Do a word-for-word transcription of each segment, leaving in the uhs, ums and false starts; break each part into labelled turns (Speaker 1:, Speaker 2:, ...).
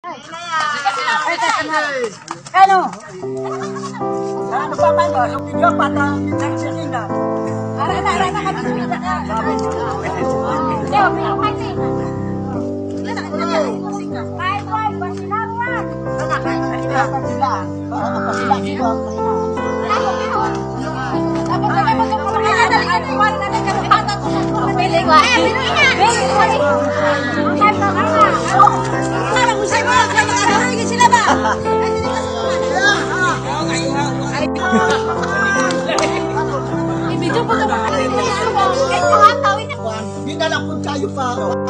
Speaker 1: Ano? Ano pa ba ba? Yung video pata nagsisinda. Ara na ara na kami sinda na. Yo, pinapati. Bye bye, basinawan. Sana ka sila sila. Apa sila sila. Apa ka ba ko ko na dali ka tuwar na ka pata ko sa pili ko. Eh, binunya. Ay pa ka. Sana mo say mo ka ka sila ba? Ibigay po naman kami ng tawin na.
Speaker 2: Hindi na lang kung tayo pa.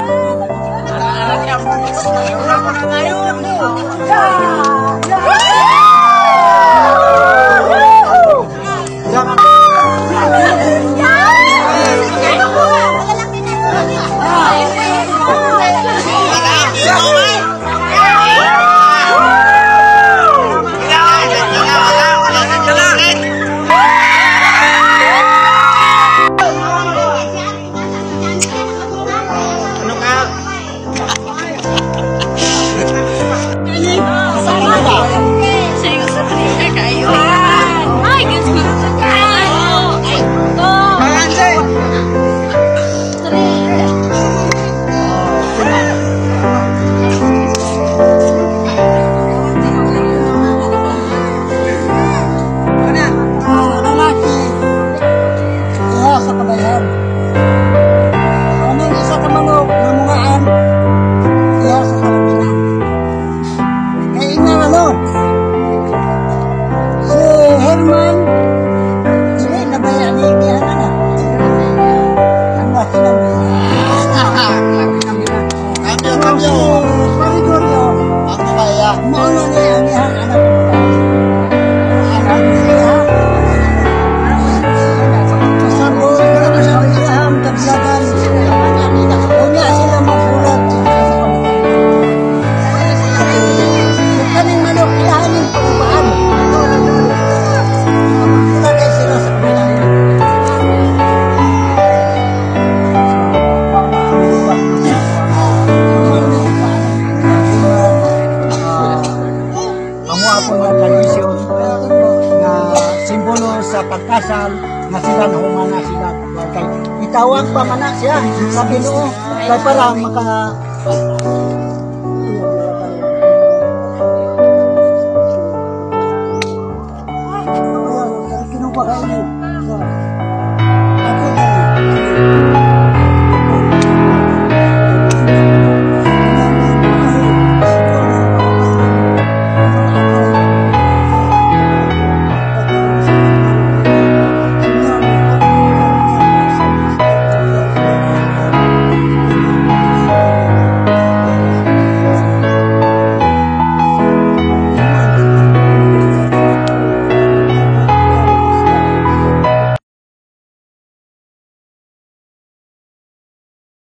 Speaker 1: Sa pagkasal nga sila nahuman na sila kay itawag pa man na siya sa Ginoo kay para maka